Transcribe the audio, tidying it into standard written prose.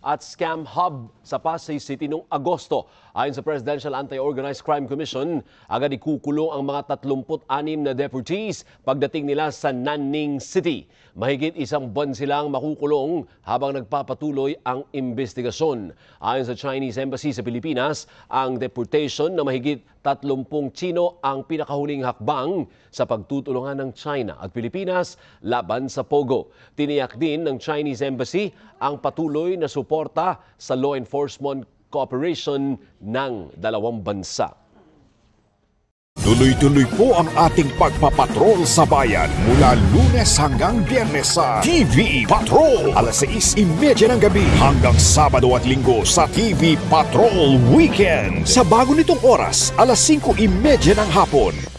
at scam hub sa Pasay City noong Agosto. Ayon sa Presidential Anti-Organized Crime Commission, agad ikukulong ang mga 36 na deportees pagdating nila sa Nanning City. Mahigit isang buwan silang makukulong habang nagpapatuloy ang investigasyon. Ayon sa Chinese Embassy sa Pilipinas, ang deportation na mahigit 30 Tsino ang pinakahuling hakbang sa pagtutulungan ng China at Pilipinas laban sa Pogo. Tiniyak din ng Chinese Embassy ang patuloy na suporta sa law enforcement cooperation ng dalawang bansa. Tuloy-tuloy po ang ating pagpapatrol sa bayan mula Lunes hanggang Biyernes sa TV Patrol. Alas 6:30 ng gabi hanggang Sabado at Linggo sa TV Patrol Weekend. Sa bago nitong oras, alas 5:30 ng hapon.